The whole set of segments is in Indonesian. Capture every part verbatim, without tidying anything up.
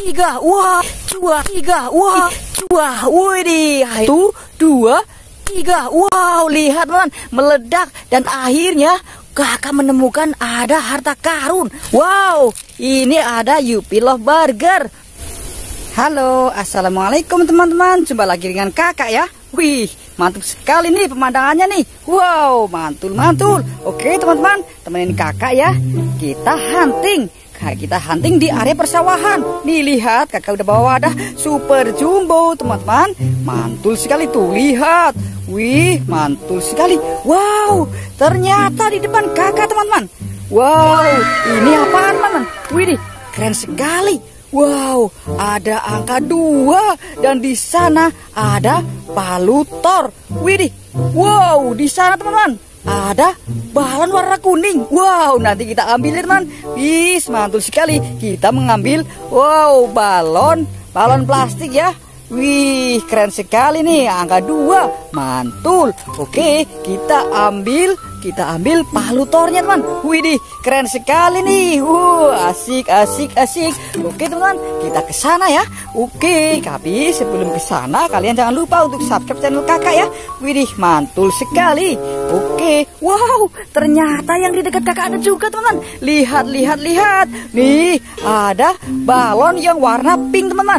tiga, wah, dua, tiga, wah, dua, widih, satu, dua, tiga, wow, lihat teman, meledak dan akhirnya kakak menemukan ada harta karun. Wow, ini ada Yupi Love Burger. Halo, assalamualaikum teman-teman, jumpa lagi dengan kakak ya. Wih, mantap sekali nih pemandangannya nih. Wow, mantul-mantul. Oke teman-teman, temenin kakak ya. Kita hunting. Kita hunting di area persawahan. Nih lihat, kakak udah bawa wadah super jumbo teman-teman. Mantul sekali tuh, lihat. Wih, mantul sekali. Wow, ternyata di depan kakak teman-teman. Wow, ini apaan teman-teman? Wih, keren sekali. Wow, ada angka dua dan di sana ada palu Thor. Widih, wow, di sana teman-teman ada balon warna kuning. Wow, nanti kita ambil teman. Wih, mantul sekali. Kita mengambil, wow, balon, balon plastik ya. Wih, keren sekali nih, angka dua, mantul. Oke, kita ambil, kita ambil palu Thornya teman. Widih, keren sekali nih. Wow, asik, asik, asik. Oke teman, kita ke sana ya. Oke, tapi sebelum ke sana kalian jangan lupa untuk subscribe channel kakak ya. Widih, mantul sekali. Oke, wow, ternyata yang di dekat kakak ada juga teman-teman. Lihat, lihat, lihat. Nih, ada balon yang warna pink teman-teman.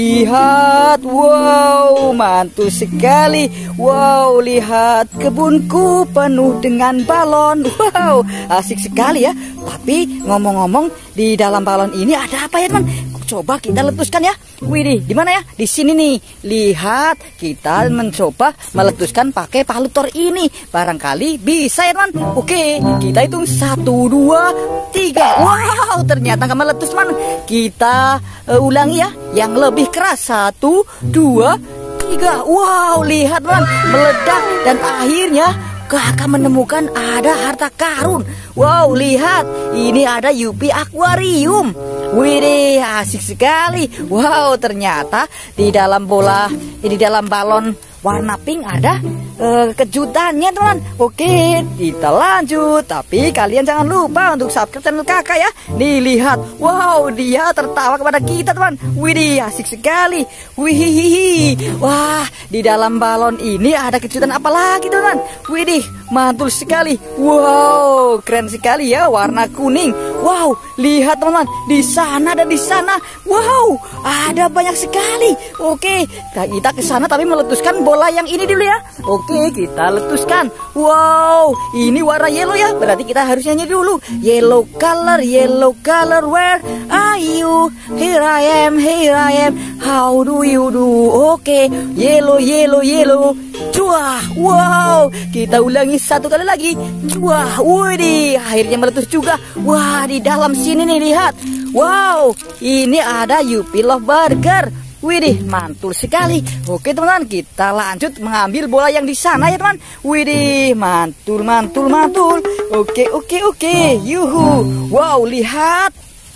Lihat, wow, mantul sekali. Wow, lihat kebunku penuh dengan balon. Wow, asik sekali ya. Tapi ngomong-ngomong, di dalam balon ini ada apa ya teman? Coba kita letuskan ya. Widih, di mana ya? Di sini nih. Lihat, kita mencoba meletuskan pakai palu Thor ini. Barangkali bisa ya teman. Oke, kita hitung satu, dua, tiga. Wow, ternyata nggak meletus teman. Kita uh, ulangi ya, yang lebih keras. Satu, dua, tiga. Wow, lihat teman, meledak dan akhirnya kakak menemukan ada harta karun. Wow, lihat, ini ada Yupi Aquarium. Widih, asik sekali. Wow, ternyata di dalam bola, di dalam balon warna pink ada uh, kejutannya teman. Oke, kita lanjut. Tapi kalian jangan lupa untuk subscribe channel kakak ya. Nih lihat, wow, dia tertawa kepada kita teman. Widih, asik sekali. Wih, wah, di dalam balon ini ada kejutan apa lagi teman? Widih, mantul sekali. Wow, keren sekali ya, warna kuning. Wow, lihat teman-teman, di sana dan di sana. Wow, ada banyak sekali. Oke, kita ke sana tapi meletuskan bola yang ini dulu ya. Oke, kita letuskan. Wow, ini warna yellow ya. Berarti kita harus nyanyi dulu. Yellow color, yellow color, where are you? Here I am, here I am. How do you do? Oke, yellow, yellow, yellow. Cuah, wow, kita ulangi satu kali lagi. Cuah, widih, akhirnya meletus juga. Wah, di dalam sini nih lihat. Wow, ini ada Yupi Love Burger. Widih, mantul sekali. Oke teman-teman, kita lanjut mengambil bola yang di sana ya teman. Widih, mantul, mantul, mantul. Oke, oke, oke. Yuhu. Wow, lihat.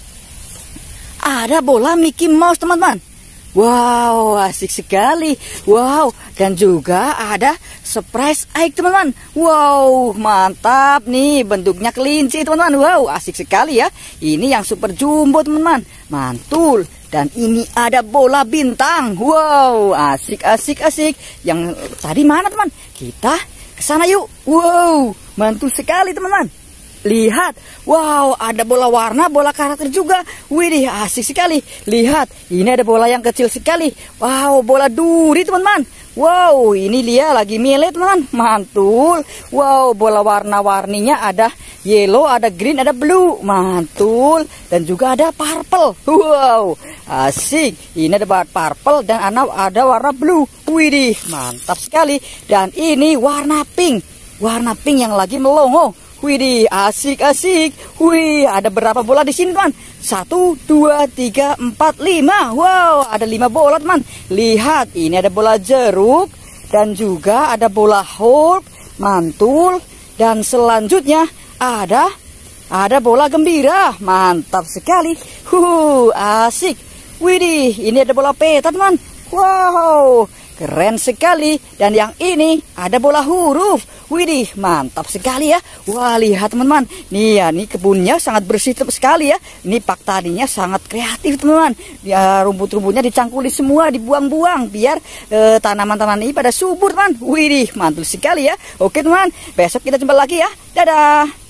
Ada bola Mickey Mouse teman-teman. Wow, asik sekali. Wow, dan juga ada surprise egg teman-teman. Wow, mantap nih, bentuknya kelinci teman-teman. Wow, asik sekali ya. Ini yang super jumbo teman-teman. Mantul. Dan ini ada bola bintang. Wow, asik, asik, asik. Yang tadi mana teman? Kita ke sana yuk. Wow, mantul sekali teman-teman. Lihat, wow, ada bola warna, bola karakter juga. Widih, asik sekali. Lihat, ini ada bola yang kecil sekali. Wow, bola duri teman-teman. Wow, ini dia lagi milih teman-teman. Mantul. Wow, bola warna-warninya ada yellow, ada green, ada blue. Mantul. Dan juga ada purple. Wow, asik. Ini ada purple dan ada warna blue. Widih, mantap sekali. Dan ini warna pink. Warna pink yang lagi melongo. Widih, asik, asik. Wih, ada berapa bola di sini teman? Satu, dua, tiga, empat, lima. Wow, ada lima bola teman. Lihat, ini ada bola jeruk dan juga ada bola Hulk. Mantul. Dan selanjutnya ada ada bola gembira. Mantap sekali. Huh, asik. Widih, ini ada bola peta teman. Wow, keren sekali. Dan yang ini ada bola huruf. Widih, mantap sekali ya. Wah, lihat teman-teman. Nih ya, nih kebunnya sangat bersih sekali ya. Ini pak taninya sangat kreatif teman-teman. Ya, rumput-rumputnya dicangkuli semua, dibuang-buang biar eh, tanaman-tanaman ini pada subur teman. Widih, mantul sekali ya. Oke teman, besok kita jumpa lagi ya. Dadah.